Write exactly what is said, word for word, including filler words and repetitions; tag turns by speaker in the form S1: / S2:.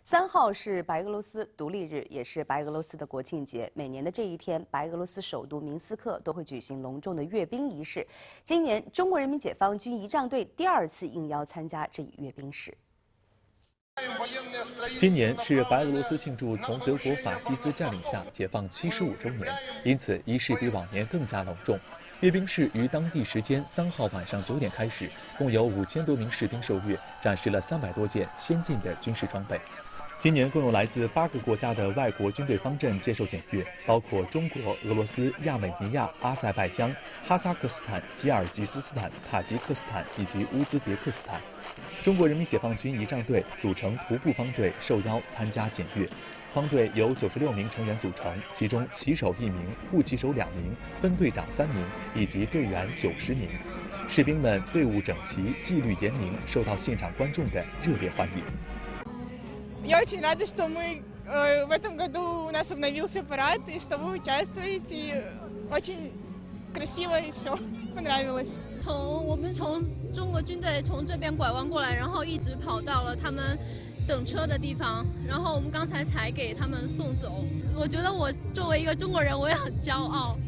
S1: 三号是白俄罗斯独立日，也是白俄罗斯的国庆节。每年的这一天，白俄罗斯首都明斯克都会举行隆重的阅兵仪式。今年，中国人民解放军仪仗队第二次应邀参加这一阅兵式。
S2: 今年是白俄罗斯庆祝从德国法西斯占领下解放七十五周年，因此仪式比往年更加隆重。阅兵式于当地时间三号晚上九点开始，共有五千多名士兵受阅，展示了三百多件先进的军事装备。今年共有来自八个国家的外国军队方阵接受检阅，包括中国、俄罗斯、亚美尼亚、阿塞拜疆、哈萨克斯坦、吉尔吉斯斯坦、塔吉克斯坦以及乌兹别克斯坦。中国人民解放军仪仗队组成徒步方队受邀参加检阅。方队由九十六名成员组成，其中旗手一名，护旗手两名，分队长三名，以及队员九十名。士兵们队伍整齐，纪律严明，受到现场观众的热烈欢迎。
S3: Я очень рада, что мы э, в этом году у нас обновился парад, и что вы участвуете. Очень красиво и все понравилось.
S4: 从我们从中国军队从这边拐弯过来，然后一直跑到了他们等车的地方，然后我们刚才才给他们送走。我觉得我作为一个中国人，我也很骄傲。